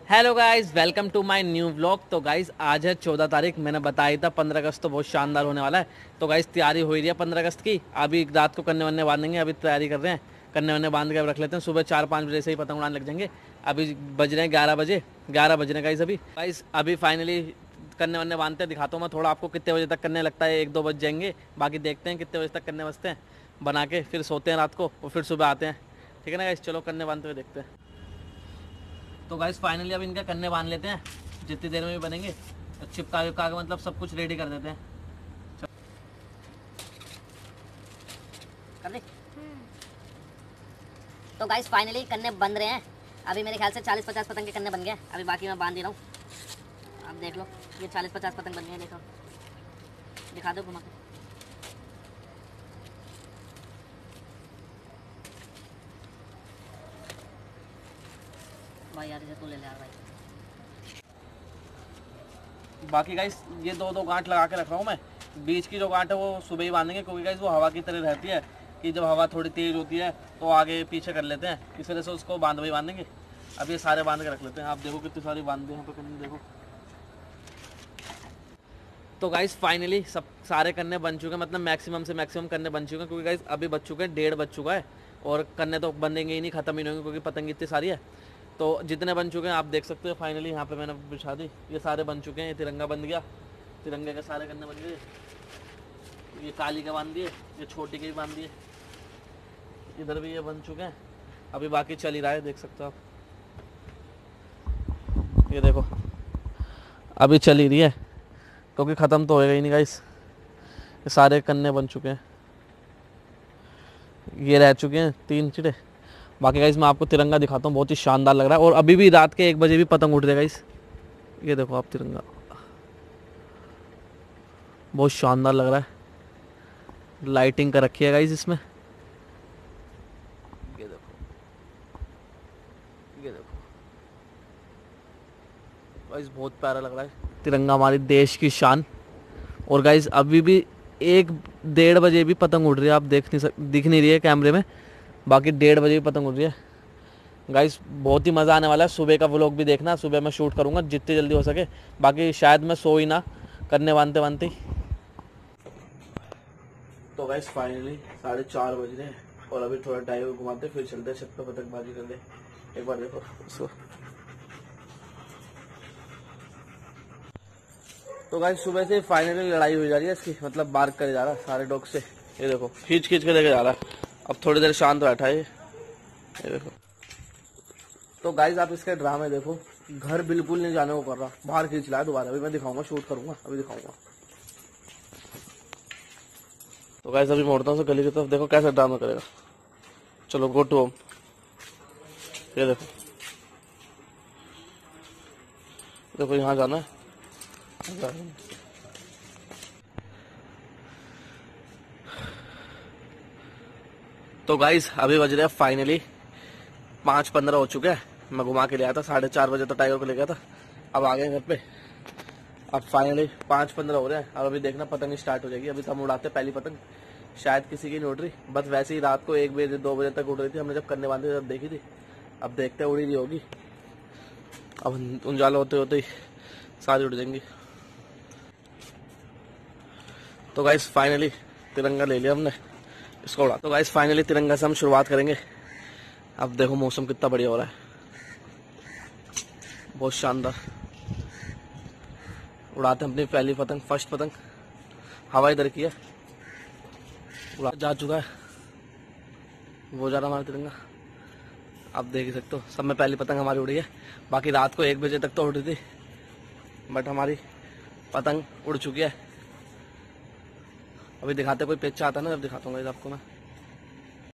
Hello guys, welcome to my new vlog. तो guys आज है 14 तारीख। मैंने बताया था 15 अगस्त तो बहुत शानदार होने वाला है। तो गाइस तैयारी हो रही है 15 अगस्त की। अभी रात को कन्ने वन्ने बांधेंगे, अभी तैयारी कर रहे हैं। कन्ने वन्ने बांध के रख लेते हैं, सुबह 4-5 बजे से ही पतंग उड़ाने लग जाएंगे। अभी बज रहे हैं 11 बजे, 11 बज रहे हैं गाइस अभी फाइनली कन्ने वन्ने बांधते हैं। दिखाता हूँ मैं थोड़ा आपको कितने बजे तक करने लगता है। 1-2 बज जाएंगे, बाकी देखते हैं कितने बजे तक करने बजते हैं। बना के फिर सोते हैं रात को और फिर सुबह आते हैं। ठीक है ना गाइस, चलो कन्ने बांधते हुए देखते हैं। तो गाइस फाइनली अब इनके कन्ने बांध लेते हैं, जितनी देर में भी बनेंगे। तो चिपका विपका के मतलब सब कुछ रेडी कर देते हैं। कर ली। तो गाइस फाइनली कन्ने बन रहे हैं। अभी मेरे ख्याल से 40-50 पतंग के कन्ने बन गए। अभी बाकी मैं बांध दे रहा हूँ। आप देख लो, ये 40-50 पतंग बन गए। देखो, दिखा दो घुमा के। भाई यार, इसे तू ले ले यार भाई। बाकी गाइस ये दो गांठ लगा के रख रहा हूँ मैं। बीच की जो गांठ है वो सुबह ही बांधेंगे, क्योंकि गाइस वो हवा की तरह रहती है कि जब हवा थोड़ी तेज होती है तो आगे पीछे कर लेते हैं। इस वजह से उसको बांधेंगे। अब ये सारे बांध के रख लेते हैं। आप देखो कितनी सारी बांध दी यहाँ पे कन्ने, देखो। तो गाइस फाइनली सब सारे कन्ने बन चुके हैं, मतलब मैक्सिमम से मैक्सिमम कन्ने बन चुके हैं। क्योंकि गाइस अभी बच चुके हैं 1:30 बज चुका है और कन्ने तो बंधेंगे ही नहीं, खत्म ही नहीं होंगे, क्योंकि पतंग इतनी सारी है। तो जितने बन चुके हैं आप देख सकते हो। फाइनली यहाँ पे मैंने बिछा दी, ये सारे बन चुके हैं। ये तिरंगा बन गया, तिरंगे के सारे कन्ने बन गए। ये काली के बांध दिए, ये छोटी के भी बांध दिए। इधर भी ये बन चुके हैं। अभी बाकी चल ही रहा है, देख सकते हो आप। ये देखो अभी चल ही रही है, क्योंकि ख़त्म तो होएगा ही नहीं गाइस। ये सारे कन्ने बन चुके हैं, ये रह चुके हैं 3 चिड़े। बाकी गाइस मैं आपको तिरंगा दिखाता हूँ, बहुत ही शानदार लग रहा है। और अभी भी रात के 1 बजे भी पतंग उठ जाएगा गाइस। ये देखो आप, तिरंगा बहुत शानदार लग रहा है। लाइटिंग कर रखी है गाइस इसमें। ये देखो, ये देखो गाइस, बहुत प्यारा लग रहा है तिरंगा, हमारी देश की शान। और गाइस अभी भी 1-1:30 बजे भी पतंग उड़ रही है। आप दिख नहीं रही है कैमरे में, बाकी 1:30 बजे भी पतंग उड़ रही है गाइस। बहुत ही मज़ा आने वाला है। सुबह का व्लॉग भी देखना, सुबह मैं शूट करूँगा जितनी जल्दी हो सके। बाकी शायद मैं सो ही ना, करने बांधते बांधते। तो गाइस फाइनली 4:30 बज रहे हैं और अभी थोड़ा ड्राइव घुमाते फिर चलते हैं छत पे पतंगबाजी करने। एक बार देखो उसको। तो गाइस सुबह से फाइनली लड़ाई हो जा रही है इसकी, मतलब बार्क करे जा रहा है सारे डॉग से। ये देखो खींच के लेके जा रहा है। अब थोड़ी देर शांत बैठा है ये देखो। तो गाइस आप इसके ड्रामे देखो, घर बिल्कुल नहीं जाने को कर रहा, बाहर खींच रहा है दोबारा। अभी मैं दिखाऊंगा, शूट करूंगा, अभी दिखाऊंगा। तो गाइस अभी मोड़ता हूँ गली की तरफ, देखो कैसा ड्रामा करेगा। चलो गो टू होम। ये देखो, देखो यहाँ जाना है। तो गाइस अभी बज रहे हैं फाइनली 5:15 हो चुके हैं। मैं घुमा के ले आया था 4:30 बजे, तो टाइगर को ले गया था। अब आ गए घर पे। अब फाइनली 5:15 हो रहे हैं। अब अभी देखना पतंग स्टार्ट हो जाएगी। अभी तो हम उड़ाते पहली पतंग, शायद किसी की नहीं उड़ रही, बस वैसे ही रात को 1 बजे 2 बजे तक उड़ रही थी। हमने जब कन्ने बांधे तब देखी थी। अब देखते उड़ी रही होगी। अब उजाला होते होते ही सारी उड़ जाएंगी। तो गाइस फाइनली तिरंगा ले लिया हमने, इसको उड़ा। तो गाइस फाइनली तिरंगा से हम शुरुआत करेंगे। अब देखो मौसम कितना बढ़िया हो रहा है, बहुत शानदार। उड़ाते हैं अपनी पहली पतंग, फर्स्ट पतंग। हवा इधर की है, उड़ा जा चुका है वो, जा रहा हमारा तिरंगा। आप देख ही सकते हो, सब में पहली पतंग हमारी उड़ी है। बाकी रात को 1 बजे तक तो उड़ रही थी, बट हमारी पतंग उड़ चुकी है। अभी दिखाते, कोई पिक्चर आता है ना, जब दिखाता हूँ आपको मैं।